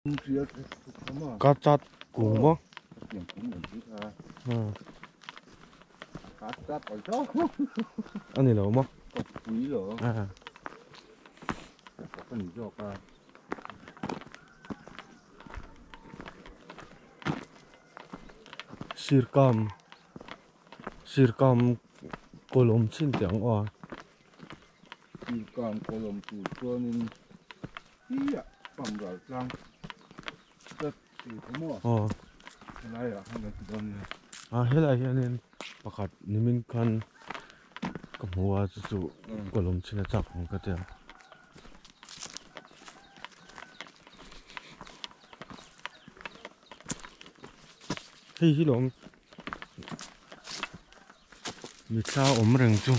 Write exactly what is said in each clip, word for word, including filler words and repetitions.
cá chát cũng bó anh này lâu mà à sirkam sirkam kolom xin tiếng oa sirkam kolom tu cho nên iya bằng gạo trắng rất thì thế mà ờ cái này là hàng cái gì à hết lại hiện nên bạc hạt nimin kan cầm hoa chú kolom xin chắc không cái tiếng hi hi lom mi sao om reng chu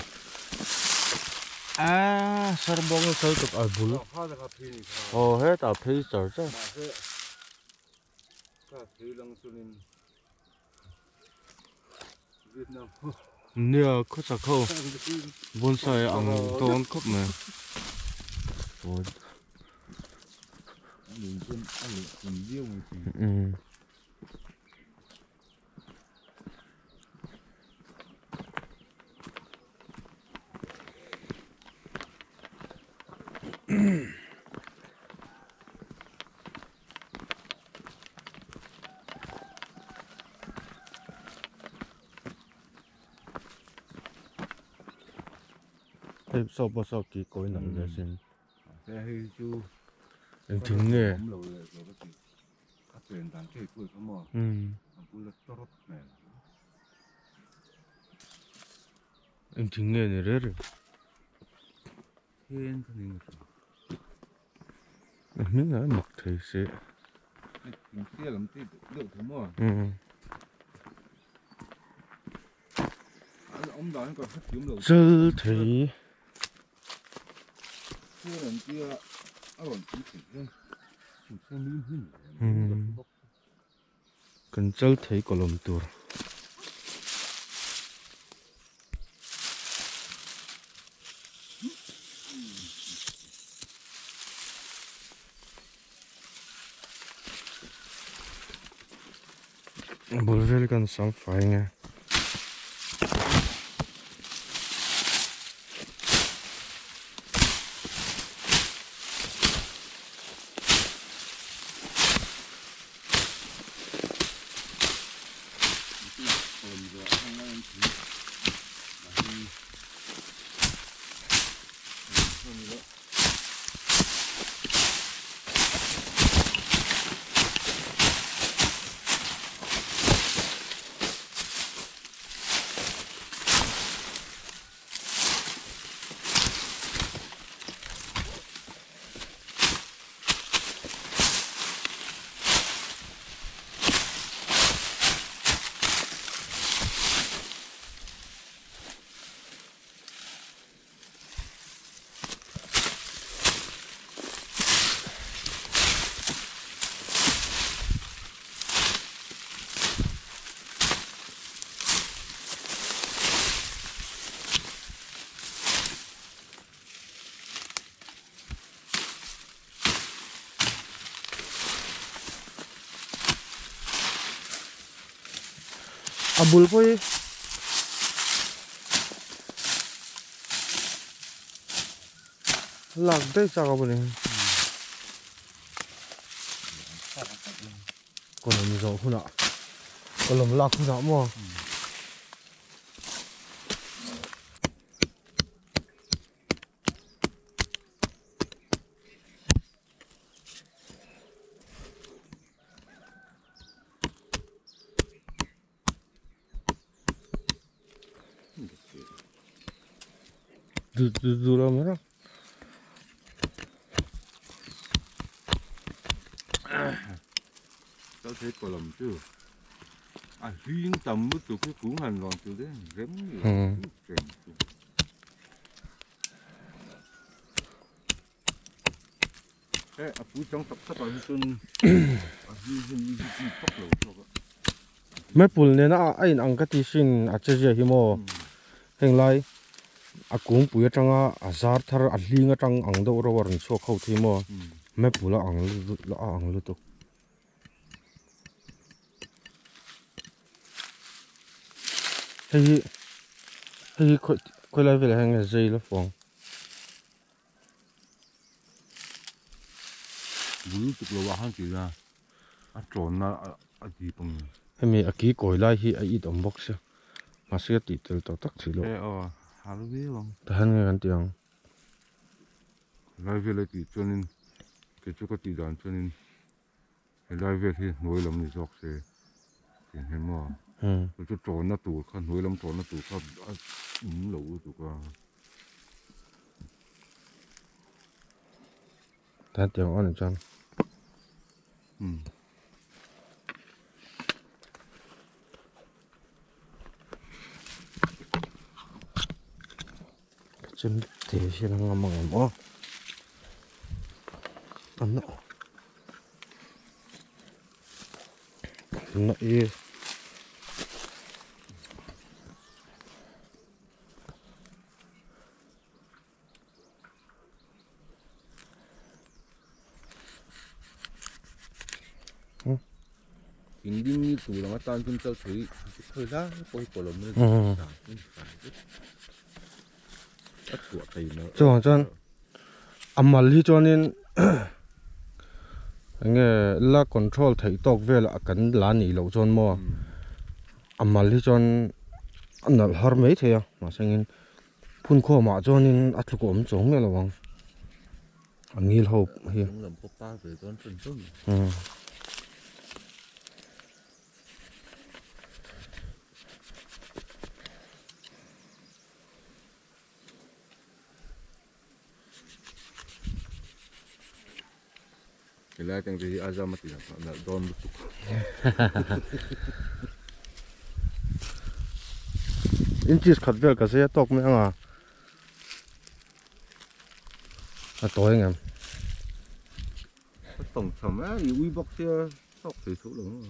à sar bong sao tục ở bul oh hết à phi sar cha nia có chắc không bonsai ang ton khop mà ôi ừ thế sao bao sao kỳ coi nặng ra xem thế hay chú anh thính nghe ừ anh thính nghe này rất rồi thiên thần mình nói mặc thấy sẽ mình kia làm gì được thế mà ừ ông đó còn phát triển lâu chơi thấy kia làm kia ở còn chỉ chỉ thôi chỉ xem miếng hình ừ cần chơi thấy có lồng tour bol vel kan sam fai nghe abul poi lag dai cha ka bane kolom zo huna kolom lak huna mo du du du la mera tao thấy có lầm chứ à riêng tầm mức từ cái cuốn hành còn từ đấy rém nhiều thế à phú trong tập tập ở trên à riêng riêng riêng tóc lầu cho mấy pul ne na ai ang ka ti sin a che je hi mo heng lai a kung pu ya changa a zar thar a hlinga tang ang do ro war so khau thi mo mấy pul ang lo ang lo to hei hei khoi khoi lai về là hàng dây nó phong bún tục là hàng gì ra à trộn na à gì bằng hei mi aki koi lai hi a ít om box mà sẽ tít tel tao tắc chỉ lo ê ờ hà lô biết không ta han nghe kan tiang lai về lại thì cho nên cái chỗ cái đàn cho nên lai về thì nuôi làm gì dọc xe tiền hay mà hm cái chỗ trộn na tủ khăn nuôi làm trộn na tủ khăn ừm lẩu tủ cả ta tiang on chan ừm chân thế sẽ đang ngâm ngâm ó ăn nó nó y kinh đinh như tủ là tan chân tao thấy thôi ra coi cổ lồng lên tất của thầy nó cho hoàng chân amal hi cho nên nghe là control thấy tóc về là cần lá nỉ lâu chọn mò amal hi chọn anh là har mấy thế à mà sang phun khô mà cho nên ăn lúc ốm trống nghe là vâng anh nghĩ hộp hi làm có ba về con chân chân ừ cái này chẳng gì azam mà thì là đòn một chút in cheese khát về cái gì tóc mấy à à tối nghe tổng thẩm á thì uy bóc kia sọc thấy số lớn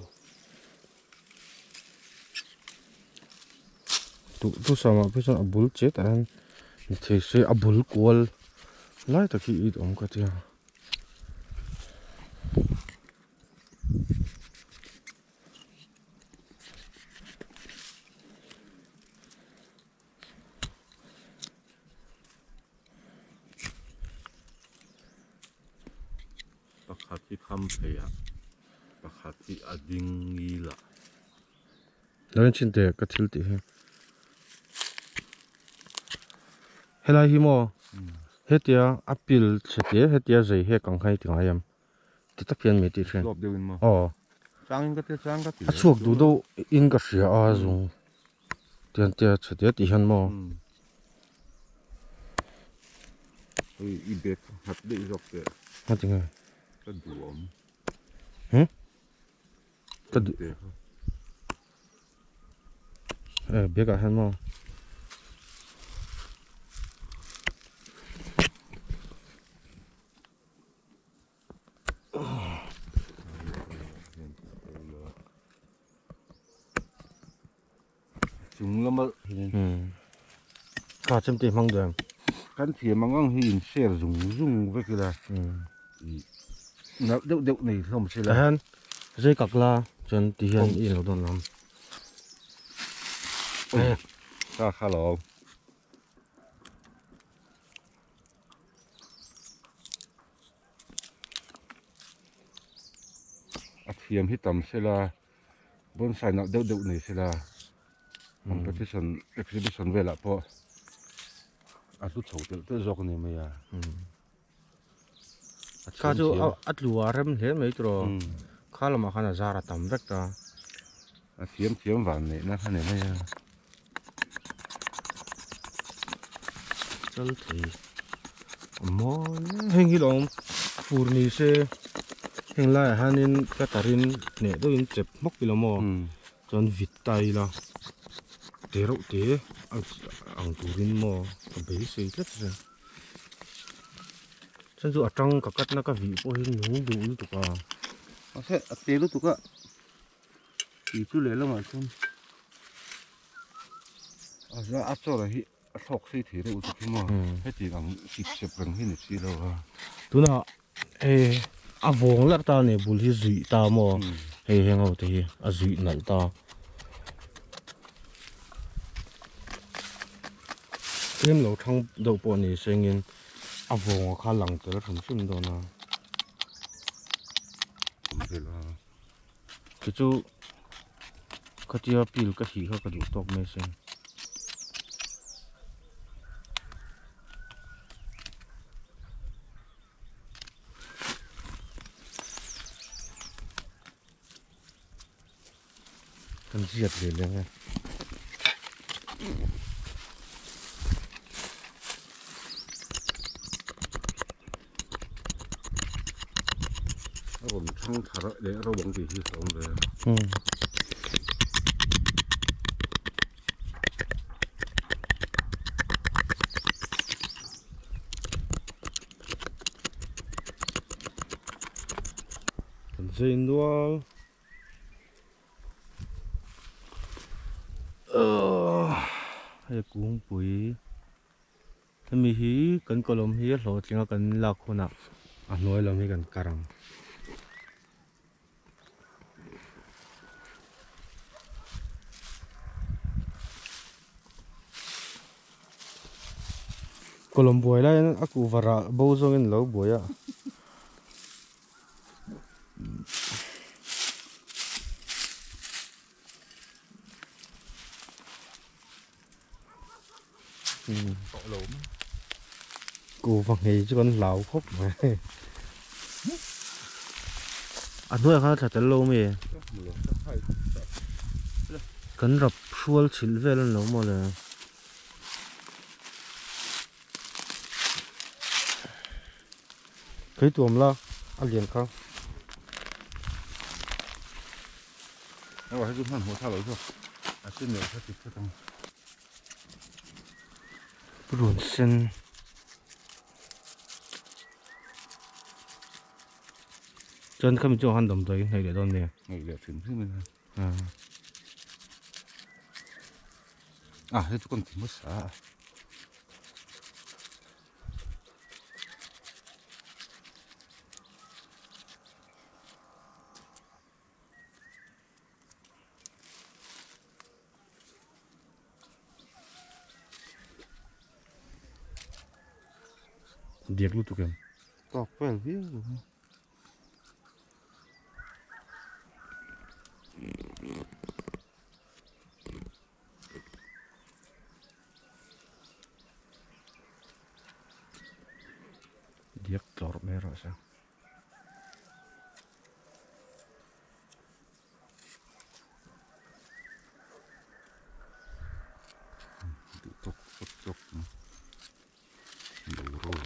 tu tu sama bây giờ abul chết anh thì sẽ abul kual lại ta khi ít ông cái gì bạc hạt thì khăm phải à bạc hạt thì ading nghi là đó chính thế cái thiếu tí hết lại hi mò hết tia apple sẽ tia hết tia gì hết càng hay tiếng ayam thì tất nhiên mấy tí chuyện lọp đều mà oh trang cái tia trang cái à chuộc đủ đâu in cái gì à dùng tiền tia sẽ tia tí hơn mò ui i bếp hạt để dọc kìa hả tiếng này cái đủ ấm hử cái đủ để ờ biết cả hơn mò chúng là mà ừ cả trăm tiền mong được cái thì mà ngang hình xe dùng dùng với cái là ừ nó đậu đậu này không xe cái là hắn dây cọc la chân tí hơn in lâu đồn lắm khá khá lâu à thiềm hít tầm xe là bốn sai nó đậu đậu này xe là competition exhibition về là po à chút sầu tự tự dọc này mày à cá chỗ ắt lúa rem thế mấy trò khá là mà khá là ra là tầm vecta à thiềm thiềm vàng này nó khá này mày à chân thì mò hình như lòng furni se hình lại hanin katarin nè đôi in chép móc kilo mò chân vịt tay là té rau té ang turin mò cái bể xây rất rồi chân dù ở trong cả cắt nó cả vị có hình nướng đủ tụ cả à thế à té lúc tụi cả thì chú lấy lắm mà chú à ra áp cho là hi sọc xây thế đấy tụi mà hết chỉ bằng kịp xếp bằng hi này xí đâu à tụi nó ê à vong lắc ta này bùn hi dụy ta mò ê heng ao thế à dụy nặn ta em lâu thăng đầu bộ này sinh in à vùng khá lặng tới thầm sim đó na thế là cái chú cái tia pil cái gì khác cái đủ tóc mấy sinh cần diệt liền lên nghe còn thăng thả để rau bông thì chỉ sống rồi ừ cần dên luôn ờ hay cũng bụi thế mi hi cần colom hi lo tiếng cần lạc hồn à à nói là mi cần karang colom bụi là aku vara bao giờ in lâu bụi à cọ lốm cô văng nghề chứ con lão khóc mà à nuôi khá thật lâu mày cần rập xuôi chỉnh về lên lâu mà là cái tuồng la ăn liền không nó bảo chúng hắn hồ thao lối rồi à xin nhiều phát thịt cho tăng buồn sen chân không cho hắn đồng tới này để đón nè ngày đẹp thịnh thế mình à à thế chúng con thì mất xả điệp luôn tụi em tóc quẹt viết rồi điệp tọt mẹ rồi sao tự tóc tóc tóc đủ rồi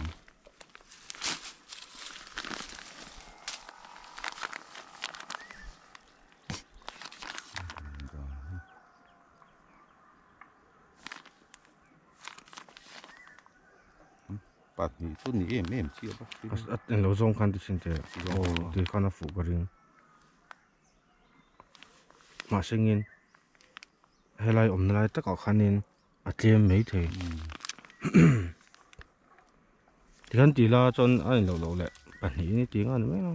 bát nhỉ tôi nhỉ em em chia bát à anh lâu xong khăn thì xin thế ô thì khăn là phụ cái riêng mà sinh in hay là ổn lại tất cả khăn in à tiêm mấy thế thì hắn tí là cho anh lâu lâu lại bản ý này tiếng anh mấy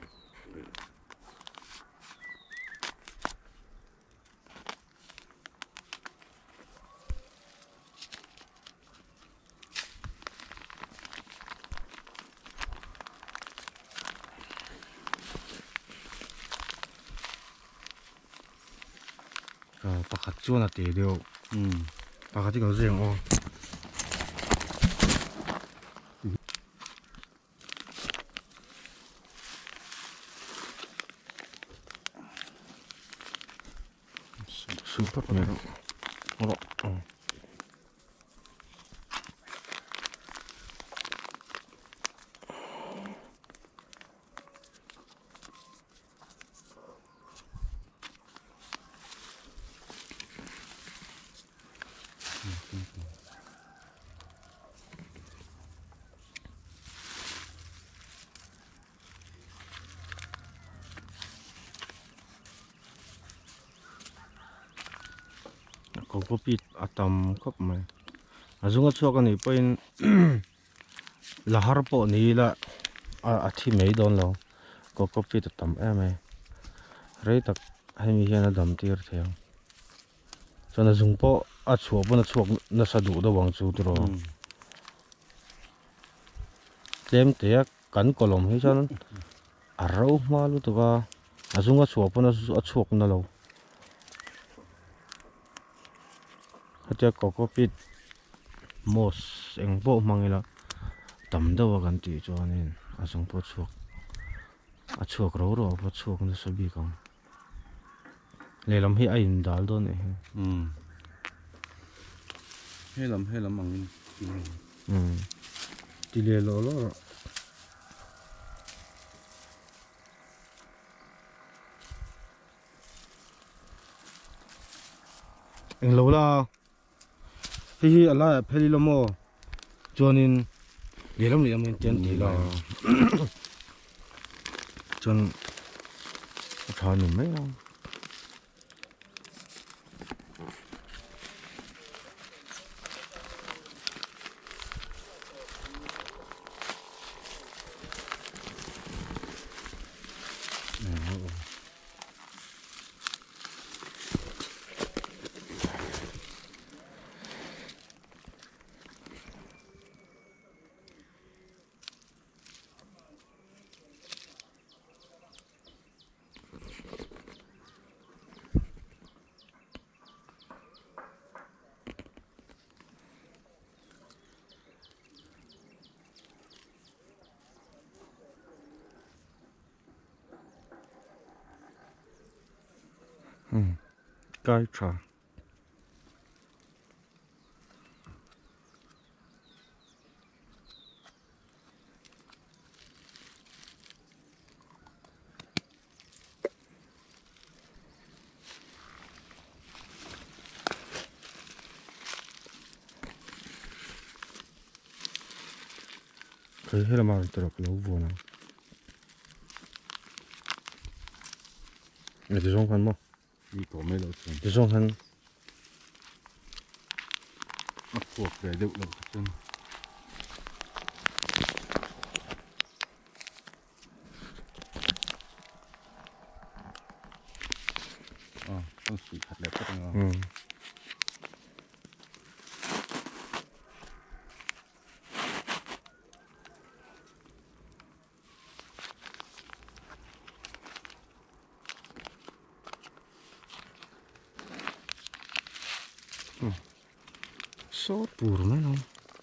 à bác hạt chuột là tỷ điều ừ bác hạt thì có riêng ô super mẹ đó đó có có bị atom khóc mà à chúng ta cái này bên là har bộ này là à à thì mấy đòn lâu có có bị atom em ấy rồi tất hay mi hiện là đầm tiệt theo cho nó dùng po à chuộc vẫn là chuộc nó sa đủ đâu bằng chú rồi đem té cắn cổ lồng hết cho nó à rau mà luôn tụi ba à dùng à chuộc vẫn là chuộc nó lâu hết có có biết mos anh bộ mang là tầm đâu gần tí cho nên à dùng po chuộc à chuộc rau rồi po chuộc nó sẽ bị con lấy làm hết anh đào đó này hết làm hết làm bằng ừ thì lấy lo lo anh lâu là hi hi ala pheli lo mo chonin le lam le lam ten ti la chon tha ni mai la cái trà cái hết là mà được lâu vô nào người ta dùng khăn mà đi tổ mấy lâu chân ta dùng khăn bắt buộc để đựng lâu chân à con sủi thật đẹp rất là ừ số bùr mấy không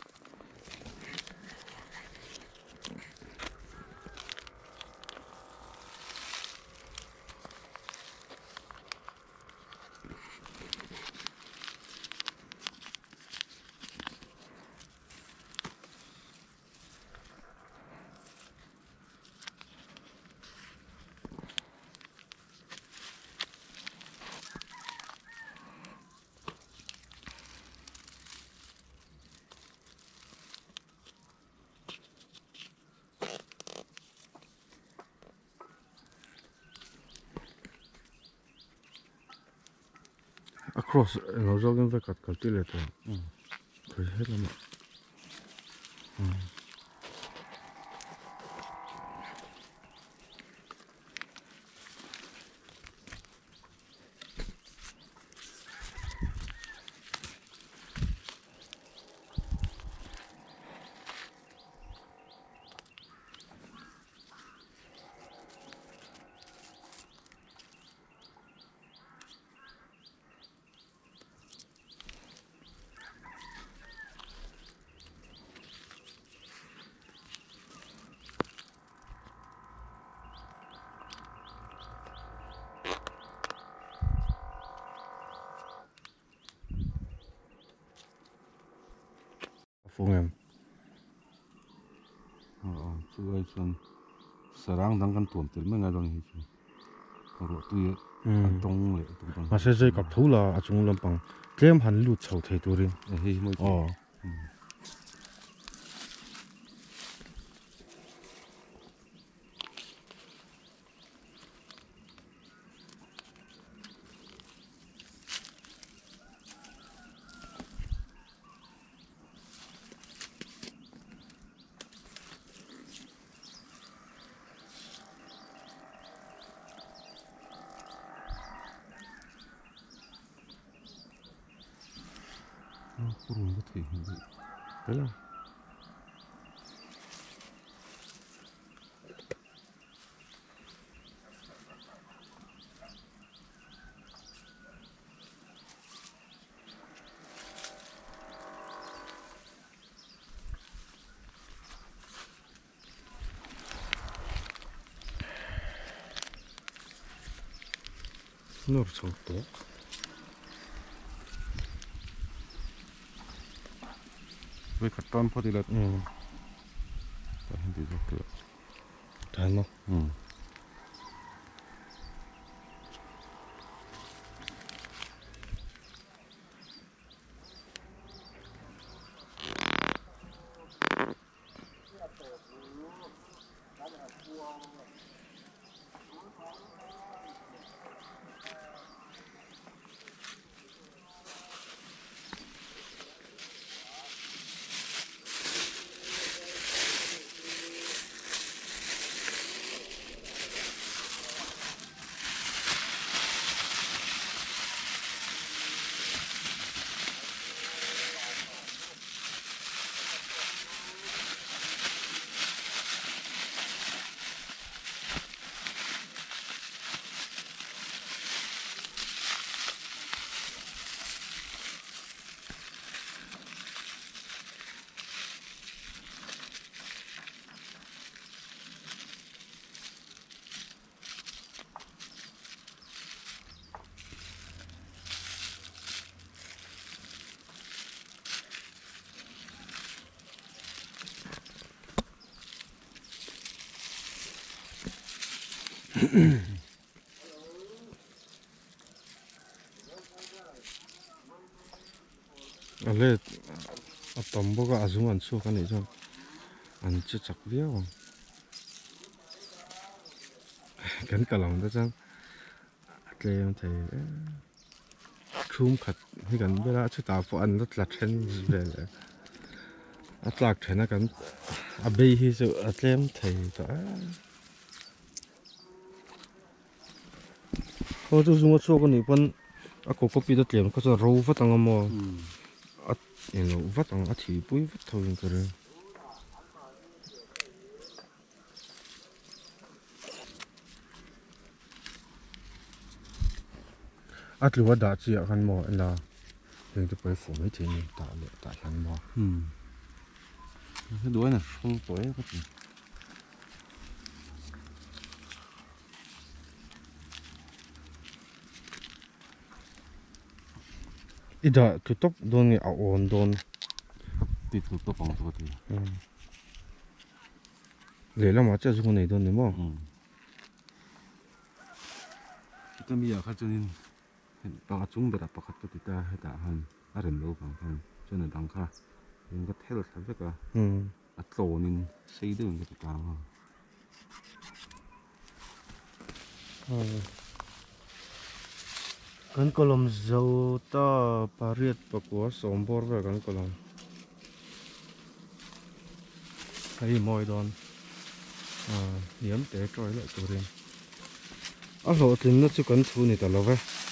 across nó do cái vạch cắt cắt tí lệ thôi thấy hết là mà phùng em ờ chú ơi chân sarang đang căn tuần tiền mấy ngày rồi thì rồi tôi ăn tông lệ tông tông mà sẽ dây cặp thú là chúng làm bằng kem hắn lụt sầu thấy tôi đi thì mới ờ thì thế là nó sầu tốt với cắt tôm phô thì là ừ ta hình thì rất được thấy không ừ à lệ à tầm bốc à zoom ăn số cái này cho ăn chưa chắc điêu cái cả lòng đó chăng lệ thì khum khát thì cáiเวลาชุดตาฝนรถลัดเช่นเลยอัตลักษณ์เช่นกันอาเบย์ฮิสุอัตเลมไทยตัวโอ้ตัวสมมติว่าคนนี้เป็นอากูก็ปีดเตลียมก็จะรู้ว่าตั้งมั่ว ừ à you know vắt ang athi pui vắt thôi cái rồi at lu da chi kan mo la những cái bài phổ mấy thế này tạ lệ tạ hắn mo ừ cái đuôi này không tối có gì ida tu top don ni a on don tịt tụt tụt bằng tụt thì le la ma cha zu này don ni mo ừ cái bây giờ khách cho nên bằng chúng bị đặt bắt khách tụt ta hay ta hơn ở rừng lâu bằng hơn cho nên đăng kha những cái theo thật rất là hm ở tổ nên xây dựng cái ta mà kan kolom zo ta pariat pakwa sombor ve kan kolom hay moi don à niệm te troi lạiตัวเองอ่ะโหถึงนั่นจะกันทูนี่ตลอดเว้ย